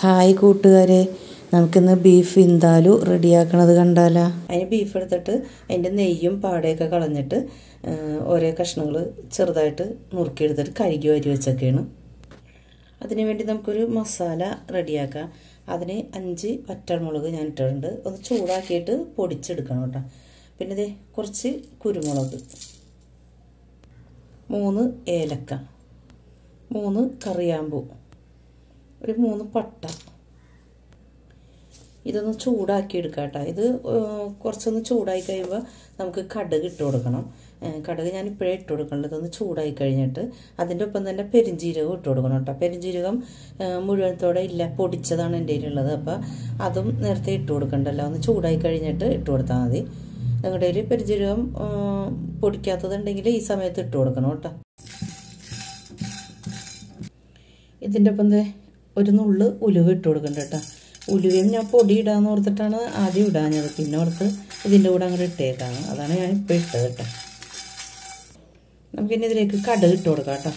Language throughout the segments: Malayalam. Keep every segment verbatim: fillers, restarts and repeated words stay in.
ഹായ് കൂട്ടുകാരെ, നമുക്കിന്ന് ബീഫ് ഇന്താലു റെഡിയാക്കണത് കണ്ടാലോ. അതിന് ബീഫ് എടുത്തിട്ട് അതിൻ്റെ നെയ്യും പാടയൊക്കെ കളഞ്ഞിട്ട് ഓരോ കഷ്ണങ്ങൾ ചെറുതായിട്ട് നുറുക്കിയെടുത്തിട്ട് കഴുകി വരി വെച്ചൊക്കെയാണ്. അതിന് വേണ്ടി നമുക്കൊരു മസാല റെഡിയാക്കാം. അതിന് അഞ്ച് വറ്റൽമുളക് ഞാൻ ഇട്ടിട്ടുണ്ട്. ഒന്ന് ചൂടാക്കിയിട്ട് പൊടിച്ചെടുക്കണം കേട്ടോ. പിന്നെ ഇതേ കുറച്ച് കുരുമുളക്, മൂന്ന് ഏലക്ക, മൂന്ന് കറിയാമ്പൂ, ഒരു മൂന്ന് പട്ട. ഇതൊന്ന് ചൂടാക്കി എടുക്കാം കേട്ടോ. ഇത് കുറച്ചൊന്ന് ചൂടായി കഴിയുമ്പോൾ നമുക്ക് കടുക് ഇട്ട് കൊടുക്കണം. കടുക് ഞാൻ ഇപ്പോഴേ ഇട്ട് കൊടുക്കണം. ഇതൊന്ന് ചൂടായി കഴിഞ്ഞിട്ട് അതിൻ്റെ ഒപ്പം തന്നെ പെരിഞ്ജീരകം ഇട്ട് കൊടുക്കണം കേട്ടോ. പെരിഞ്ജീരകം മുഴുവനത്തോടെ ഇല്ല, പൊടിച്ചതാണ് എൻ്റെ കയ്യിലുള്ളത്. അപ്പോൾ അതും നേരത്തെ ഇട്ട് കൊടുക്കണ്ടല്ലോ. ഒന്ന് ചൂടായി കഴിഞ്ഞിട്ട് ഇട്ട് കൊടുത്താൽ മതി. നിങ്ങളുടെ കയ്യിൽ പെരിഞ്ജീരകം പൊടിക്കാത്തതുണ്ടെങ്കിൽ ഈ സമയത്ത് ഇട്ട് കൊടുക്കണം കേട്ടോ. ഇതിൻ്റെ ഒപ്പം ഒരു നുള്ള് ഉലുവ ഇട്ട് കൊടുക്കണ്ട കേട്ടോ. ഉലുവയും ഞാൻ പൊടി ഇടാന്ന് ഓർത്തിട്ടാണ് ആദ്യം ഇടാഞ്ഞത്. പിന്നെ ഓർത്ത് ഇതിൻ്റെ കൂടെ അങ്ങോട്ട് ഇട്ടേക്കാണ്. അതാണ് ഞാൻ ഇപ്പോൾ ഇട്ടത് കേട്ടോ. നമുക്കിനി ഇതിലേക്ക് കടുക് ഇട്ട് കൊടുക്കാം കേട്ടോ.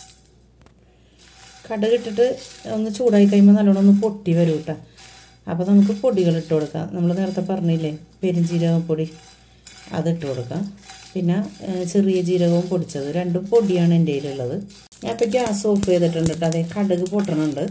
കടുക് ഇട്ടിട്ട് ഒന്ന് ചൂടായി കഴിയുമ്പോൾ നല്ലോണം ഒന്ന് പൊട്ടി വരും കേട്ടോ. അപ്പോൾ നമുക്ക് പൊടികൾ ഇട്ട് കൊടുക്കാം. നമ്മൾ നേരത്തെ പറഞ്ഞില്ലേ പെരുംജീരകപ്പൊടി, അതിട്ട് കൊടുക്കാം. പിന്നെ ചെറിയ ജീരകവും പൊടിച്ചത്, രണ്ടും പൊടിയാണ് എൻ്റെ കയ്യിലുള്ളത്. ഞാൻ ഇപ്പോൾ ഗ്യാസ് ഓഫ് ചെയ്തിട്ടുണ്ട് കേട്ടോ. അതേ കടുക് പൊട്ടണുണ്ട്.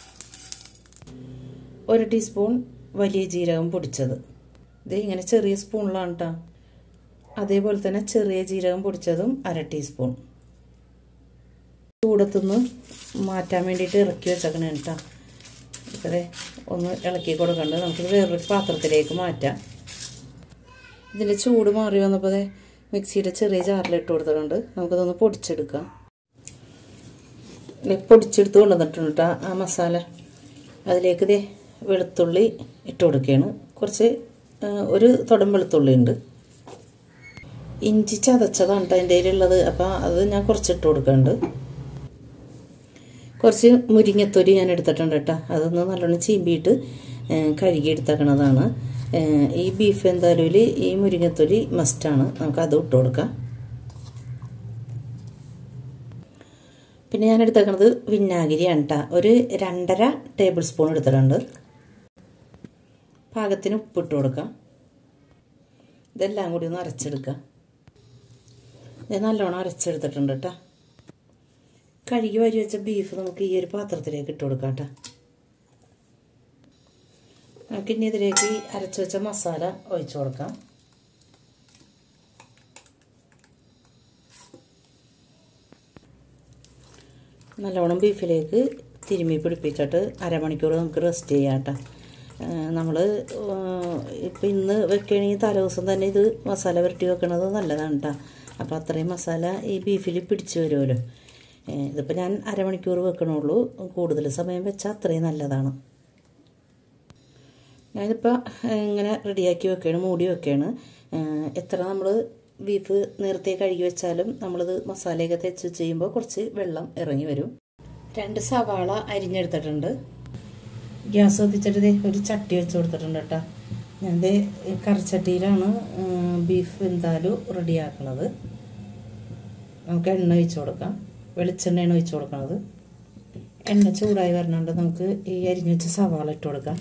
ഒരു ടീസ്പൂൺ വലിയ ജീരകം പൊടിച്ചത്, ഇത് ഇങ്ങനെ ചെറിയ സ്പൂണിലാണ് കേട്ടോ. അതേപോലെ തന്നെ ചെറിയ ജീരകം പൊടിച്ചതും അര ടീസ്പൂൺ. ചൂടത്തുനിന്ന് മാറ്റാൻ വേണ്ടിയിട്ട് ഇറക്കി വെച്ചേക്കണേ കേട്ടോ. ഇപ്പതേ ഒന്ന് ഇളക്കി കൊടുക്കണ്ട്. നമുക്കിത് വേറൊരു പാത്രത്തിലേക്ക് മാറ്റാം. ഇതിൻ്റെ ചൂട് മാറി വന്നപ്പോൾ മിക്സിയുടെ ചെറിയ ജാറിലിട്ട് കൊടുത്തിട്ടുണ്ട്. നമുക്കതൊന്ന് പൊടിച്ചെടുക്കാം. പൊടിച്ചെടുത്ത് കൊണ്ടുവന്നിട്ടുണ്ട് കേട്ടോ ആ മസാല. അതിലേക്ക് ഇതേ വെളുത്തുള്ളി ഇട്ട് കൊടുക്കുകയാണ്. കുറച്ച് ഒരു തുടം വെളുത്തുള്ളി ഉണ്ട്. ഇഞ്ചി ചതച്ചതാണ് കേട്ടോ എൻ്റെ കയ്യിലുള്ളത്. അപ്പോൾ അത് ഞാൻ കുറച്ചിട്ട് കൊടുക്കുന്നുണ്ട്. കുറച്ച് മുരിങ്ങത്തൊലി ഞാൻ എടുത്തിട്ടുണ്ട് കേട്ടോ. അതൊന്ന് നല്ലോണം ചീമ്പിയിട്ട് കഴുകി എടുത്തേക്കണതാണ്. ഈ ബീഫ് എന്തായാലും ഈ മുരിങ്ങത്തൊലി മസ്റ്റാണ്. നമുക്ക് അത് ഇട്ട് കൊടുക്കാം. പിന്നെ ഞാൻ എടുത്തേക്കണത് വിനാഗിരിയാണ് കേട്ടോ. ഒരു രണ്ടര ടേബിൾ സ്പൂൺ എടുത്തിട്ടുണ്ട്. പാകത്തിന് ഉപ്പിട്ട് കൊടുക്കാം. ഇതെല്ലാം കൂടി ഒന്ന് അരച്ചെടുക്കാം. ഇത് നല്ലോണം അരച്ചെടുത്തിട്ടുണ്ട് കേട്ടോ. കഴുകി വരി വെച്ച ബീഫ് നമുക്ക് ഈ ഒരു പാത്രത്തിലേക്ക് ഇട്ട് കൊടുക്കാം കേട്ടോ. നമുക്കിനി ഇതിലേക്ക് അരച്ച് വെച്ച മസാല ഒഴിച്ചു കൊടുക്കാം. നല്ലോണം ബീഫിലേക്ക് തിരുമ്മി പിടിപ്പിച്ചിട്ട് അരമണിക്കൂർ നമുക്ക് റെസ്റ്റ് ചെയ്യാം കേട്ടോ. നമ്മൾ ഇപ്പം ഇന്ന് വെക്കുകയാണെങ്കിൽ തലേ ദിവസം തന്നെ ഇത് മസാല പുരട്ടി വെക്കണത് നല്ലതാണ് കേട്ടോ. അപ്പോൾ അത്രയും മസാല ഈ ബീഫിൽ പിടിച്ചു വരുമല്ലോ. ഇതിപ്പോൾ ഞാൻ അരമണിക്കൂർ വെക്കണുള്ളൂ. കൂടുതൽ സമയം വെച്ചാൽ അത്രയും നല്ലതാണ്. ഞാനിപ്പോൾ ഇങ്ങനെ റെഡിയാക്കി വെക്കുകയാണ്, മൂടി വെക്കുകയാണ്. എത്ര നമ്മൾ ബീഫ് നേരത്തെ കഴുകി വെച്ചാലും നമ്മളിത് മസാലയൊക്കെ തെച്ച് ചെയ്യുമ്പോൾ കുറച്ച് വെള്ളം ഇറങ്ങി വരും. രണ്ട് സവാള അരിഞ്ഞെടുത്തിട്ടുണ്ട്. ഗ്യാസ് കത്തിച്ചിട്ട് ഒരു ചട്ടി വെച്ച് കൊടുത്തിട്ടുണ്ട് കേട്ടോ. ഞാൻ കറിച്ചട്ടിയിലാണ് ബീഫ് എന്തായാലും റെഡിയാക്കണത്. നമുക്ക് എണ്ണ ഒഴിച്ച് കൊടുക്കാം. വെളിച്ചെണ്ണയാണ് ഒഴിച്ച് കൊടുക്കണത്. എണ്ണ ചൂടായി വരണുണ്ട്. നമുക്ക് ഈ അരിഞ്ഞ് വെച്ച സവാള ഇട്ട് കൊടുക്കാം.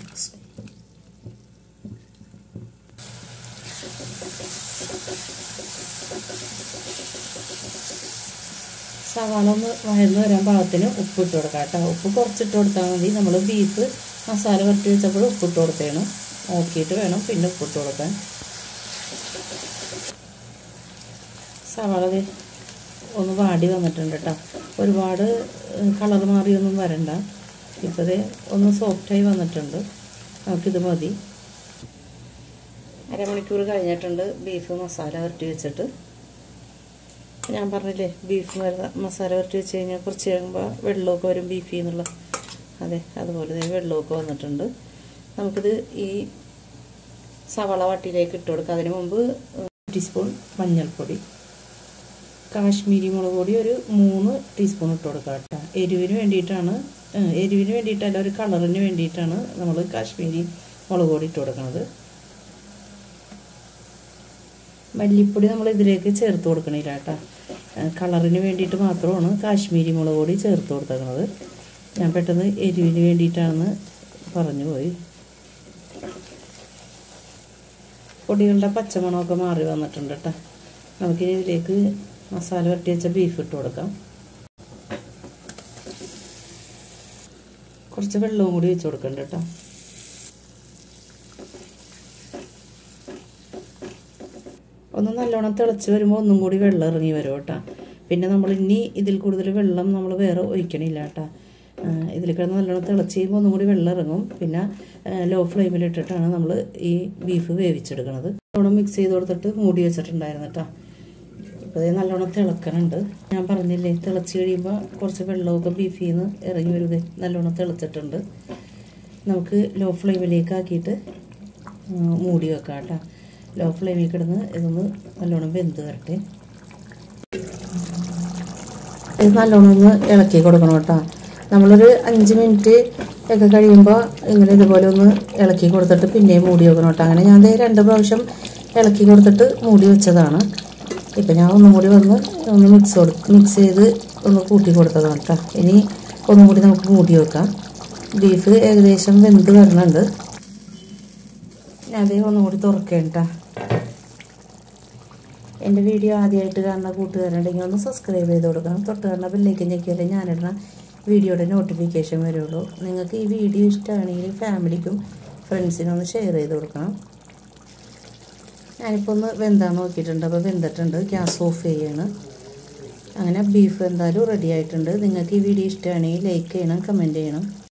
സവാള ഒന്ന് വഴന്ന് വരാൻ പാകത്തിന് ഉപ്പ് ഇട്ട് കൊടുക്കാം കേട്ടോ. ഉപ്പ് കുറച്ചിട്ട് കൊടുത്താൽ മതി. നമ്മൾ ബീഫ് മസാല വരട്ടി വെച്ചപ്പോൾ ഉപ്പിട്ട് കൊടുത്തേണ്. നോക്കിയിട്ട് വേണം പിന്നെ ഉപ്പിട്ട് കൊടുക്കാൻ. സവാള ഒന്ന് വാടി വന്നിട്ടുണ്ട് കേട്ടോ. ഒരുപാട് കളർ മാറിയൊന്നും വരണ്ട. ഇപ്പോഴേ ഒന്ന് സോഫ്റ്റായി വന്നിട്ടുണ്ട്. നമുക്കിത് മതി. അരമണിക്കൂർ കഴിഞ്ഞിട്ടുണ്ട് ബീഫ് മസാല വരട്ടി വെച്ചിട്ട്. ഞാൻ പറഞ്ഞില്ലേ ബീഫ് മസാല വരട്ടി വെച്ച് കഴിഞ്ഞാൽ കുറച്ച് കഴിയുമ്പോൾ വെള്ളമൊക്കെ വരും ബീഫിൽ നിന്നുള്ള. അതെ, അതുപോലെ വെള്ളമൊക്കെ വന്നിട്ടുണ്ട്. നമുക്കിത് ഈ സവാള വട്ടിയിലേക്ക് ഇട്ട് കൊടുക്കാം. അതിന് മുമ്പ് ടീസ്പൂൺ മഞ്ഞൾപ്പൊടി, കാശ്മീരി മുളക് പൊടി ഒരു മൂന്ന് ടീസ്പൂൺ ഇട്ട് കൊടുക്കാം കേട്ടോ. എരിവിന് വേണ്ടിയിട്ടാണ് എരിവിന് വേണ്ടിയിട്ടല്ല ഒരു കളറിന് വേണ്ടിയിട്ടാണ് നമ്മൾ കാശ്മീരി മുളക് പൊടി ഇട്ട് കൊടുക്കുന്നത്. മല്ലിപ്പൊടി നമ്മൾ ഇതിലേക്ക് ചേർത്ത് കൊടുക്കണില്ല കേട്ടോ. കളറിന് വേണ്ടിയിട്ട് മാത്രമാണ് കാശ്മീരി മുളക് പൊടി ചേർത്ത് കൊടുത്തേക്കുന്നത്. ഞാൻ പെട്ടെന്ന് എരിവിന് വേണ്ടിയിട്ടാണ് പറഞ്ഞു പോയി. പൊടികളുടെ പച്ചമണമൊക്കെ മാറി വന്നിട്ടുണ്ട് കേട്ടോ. നമുക്കിനി ഇതിലേക്ക് മസാല വരട്ടി വെച്ച ബീഫ് ഇട്ട് കൊടുക്കാം. കുറച്ച് വെള്ളവും കൂടി വെച്ച് കൊടുക്കണ്ട കേട്ടോ. ഒന്ന് നല്ലോണം തിളച്ച് വരുമ്പോൾ ഒന്നും കൂടി വെള്ളം ഇറങ്ങി വരും കേട്ടോ. പിന്നെ നമ്മൾ ഇനി ഇതിൽ കൂടുതൽ വെള്ളം നമ്മൾ വേറെ ഒഴിക്കണില്ല കേട്ടോ. ഇതിൽ കിടന്ന് നല്ലോണം തിളച്ച് കഴിയുമ്പോൾ ഒന്നും കൂടി വെള്ളം ഇറങ്ങും. പിന്നെ ലോ ഫ്ലെയിമിലിട്ടിട്ടാണ് നമ്മൾ ഈ ബീഫ് വേവിച്ചെടുക്കുന്നത്. നല്ലോണം മിക്സ് ചെയ്ത് കൊടുത്തിട്ട് മൂടി വെച്ചിട്ടുണ്ടായിരുന്നു കേട്ടോ. ഇപ്പോൾ ഇത് നല്ലോണം തിളക്കണുണ്ട്. ഞാൻ പറഞ്ഞില്ലേ, തിളച്ച് കഴിയുമ്പോൾ കുറച്ച് വെള്ളമൊക്കെ ബീഫിൽ നിന്ന് ഇറങ്ങി വരിക. നല്ലോണം തിളച്ചിട്ടുണ്ട്. നമുക്ക് ലോ ഫ്ലെയിമിലേക്ക് ആക്കിയിട്ട് മൂടി വെക്കാം കേട്ടോ. ലോ ഫ്ലെയിമിൽ കിടന്ന് ഇതൊന്ന് നല്ലോണം വെന്ത് വരട്ടെ. ഇത് നല്ലോണം ഒന്ന് ഇളക്കി കൊടുക്കണം കേട്ടോ. നമ്മളൊരു അഞ്ച് മിനിറ്റ് ഒക്കെ കഴിയുമ്പോൾ ഇങ്ങനെ ഇതുപോലെ ഒന്ന് ഇളക്കി കൊടുത്തിട്ട് പിന്നെയും മൂടി വെക്കണം കേട്ടോ. അങ്ങനെ ഞാൻ രണ്ട് പ്രാവശ്യം ഇളക്കി കൊടുത്തിട്ട് മൂടി വെച്ചതാണ്. ഇപ്പം ഞാൻ ഒന്നും കൂടി വന്ന് ഒന്ന് മിക്സ് കൊടു മിക്സ് ചെയ്ത് ഒന്ന് കൂട്ടി കൊടുത്തതാണ് കേട്ടോ. ഇനി ഒന്നും കൂടി നമുക്ക് മൂടി വെക്കാം. ബീഫ് ഏകദേശം വെന്ത് വരുന്നുണ്ട്. അതേ ഒന്നും കൂടി തുറക്കേണ്ട. എൻ്റെ വീഡിയോ ആദ്യമായിട്ട് കാണുന്ന കൂട്ടുകാരുണ്ടെങ്കിൽ ഒന്ന് സബ്സ്ക്രൈബ് ചെയ്ത് കൊടുക്കണം. തൊട്ട് കാണുന്ന ബെല്ലേക്ക് ഞെക്കിയാലേ ഞാനിടുന്ന വീഡിയോയുടെ നോട്ടിഫിക്കേഷൻ വരുള്ളൂ. നിങ്ങൾക്ക് ഈ വീഡിയോ ഇഷ്ടമാണെങ്കിൽ ഫാമിലിക്കും ഫ്രണ്ട്സിനും ഒന്ന് ഷെയർ ചെയ്ത് കൊടുക്കണം. ഞാനിപ്പോൾ ഒന്ന് വെന്താന്ന് നോക്കിയിട്ടുണ്ട്. അപ്പോൾ വെന്തിട്ടുണ്ട്. ഗ്യാസ് ഓഫ് ചെയ്യണം. അങ്ങനെ ബീഫ് എന്തായാലും റെഡി ആയിട്ടുണ്ട്. നിങ്ങൾക്ക് ഈ വീഡിയോ ഇഷ്ടമാണെങ്കിൽ ലൈക്ക് ചെയ്യണം, കമൻറ്റ് ചെയ്യണം.